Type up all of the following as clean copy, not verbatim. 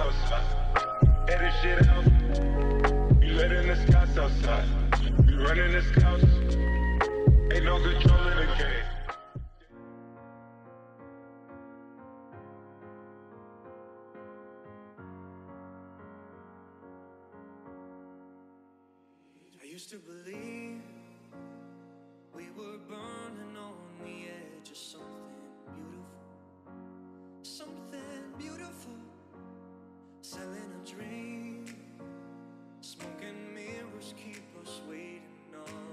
outside. Head this shit out. You letting the scouts outside. You running the scouts. Ain't no control in the game. I used to believe we were burning on the edge of something beautiful, selling a dream. Smoking mirrors keep us waiting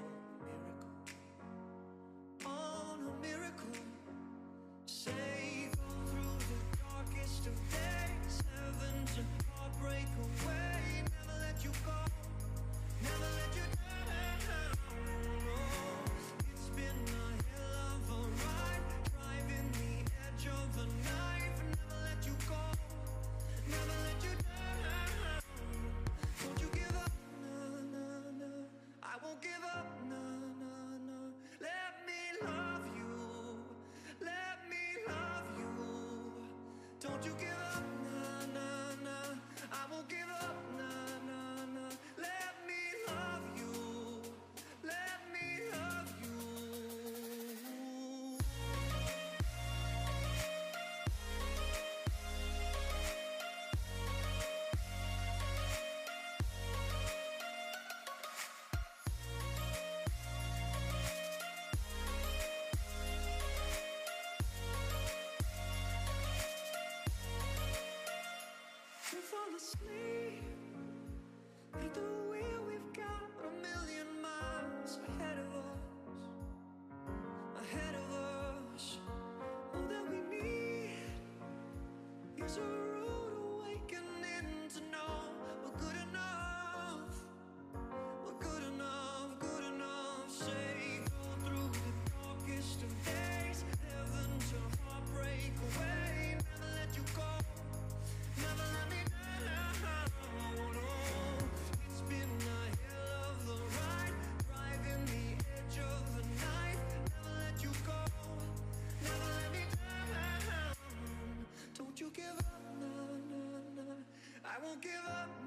on a miracle. Say go through the darkest of days, heaven to heartbreak away. Never let you go, never let you down. Oh, it's been a hell of a ride, driving the edge of the knife. Never let you go, never let you down. Don't you give up, no, no, no. I won't give up, no, no, no. Let me love you, let me love you. Don't you give up, no, no, no. I won't give up, no, no, no. Let me love you, let me love you. We fall asleep at the wheel. We've got a million miles ahead of us. All that we need is a rude awakening to know we're good enough. We're good enough, good enough. Say go through the darkest of days, heaven to heartbreak away. Never let you go, never let me down. No, it's been a hell of a ride, driving the edge of the knife. Never let you go, never let me down. Don't you give up, no, no, no. I won't give up.